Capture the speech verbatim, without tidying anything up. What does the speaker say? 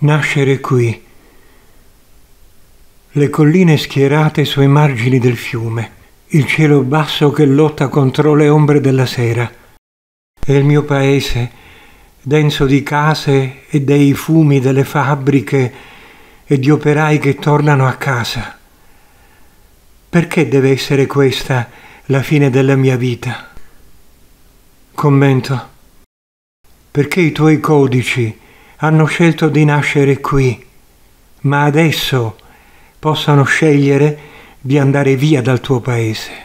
nascere qui. Le colline schierate sui margini del fiume, il cielo basso che lotta contro le ombre della sera. E il mio paese, denso di case e dei fumi delle fabbriche e di operai che tornano a casa. Perché deve essere questa la fine della mia vita? Commento. Perché i tuoi codici hanno scelto di nascere qui, ma adesso possano scegliere di andare via dal tuo paese.